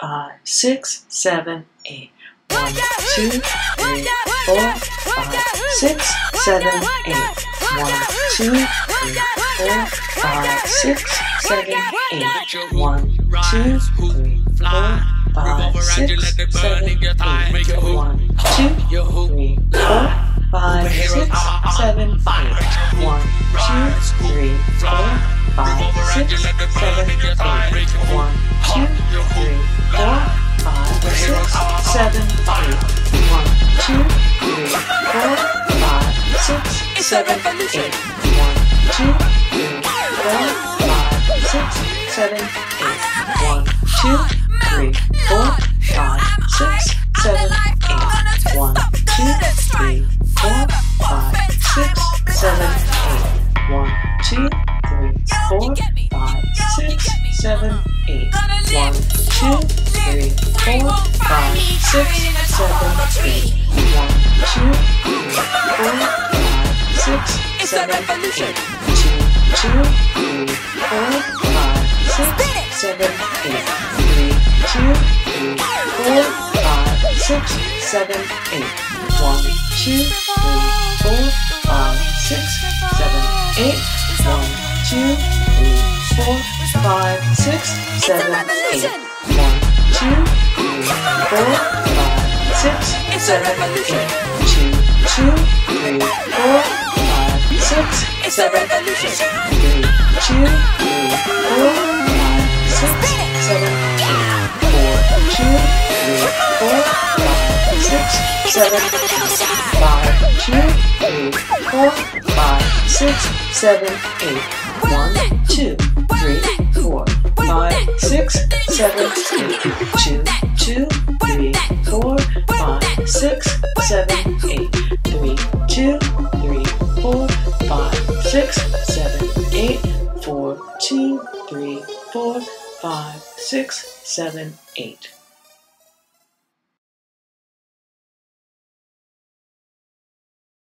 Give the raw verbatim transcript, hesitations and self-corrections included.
five, six, seven, eight. One, two, three, four, five, six, seven, eight. One, two, three, four, five, six, seven, eight. One, two, three, four, five, six, seven, eight. One, two, three, four, five, six, seven, eight. One, two, three, four, five, six, seven, eight. One, two, three, four, five, six, seven, eight. One, two, three, four, five, six, seven, eight. One, two, three, four, five, six, seven, eight. One, two, three, four, five, six, seven, eight. One, two, three, four, five, six, seven, eight. One, two, three, four, five, six, seven, eight. One, two, three, four, five, six, seven, eight. One, two, three, four, five, six, seven, eight. Two, two, three, four, five, six, seven, eight. Three, two, three, four, five, six, seven, eight. One, two, three, four, five, six, seven, eight. One, two, three, four, five, six, seven, eight. One, two, three, four, five, six, seven, eight. Two, two, three, four, five, six, seven, eight. Three, two, three, four, five, six, seven, eight. Four, two, three, four, five, six, seven, eight. Five, two, three, four, five, six, seven, eight. One, two, three, four, five, six, seven, eight. Two, two, three, four, five, six, seven, eight. Three, two, three, four, five, six, seven, eight. Four, two, three, four, five, six, seven, eight.